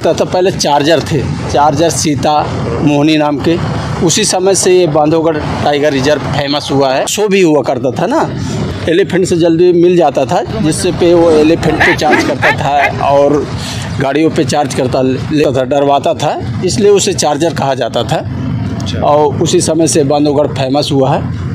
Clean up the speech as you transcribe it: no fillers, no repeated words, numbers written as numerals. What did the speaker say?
लगता था, पहले चार्जर थे, चार्जर सीता मोहिनी नाम के। उसी समय से ये बांधवगढ़ टाइगर रिजर्व फेमस हुआ है। शो भी हुआ करता था ना, एलिफेंट से जल्दी मिल जाता था, जिससे पे वो एलिफेंट पे चार्ज करता था और गाड़ियों पे चार्ज करता लेता था, डरवाता था, इसलिए उसे चार्जर कहा जाता था। और उसी समय से बांधवगढ़ फेमस हुआ है।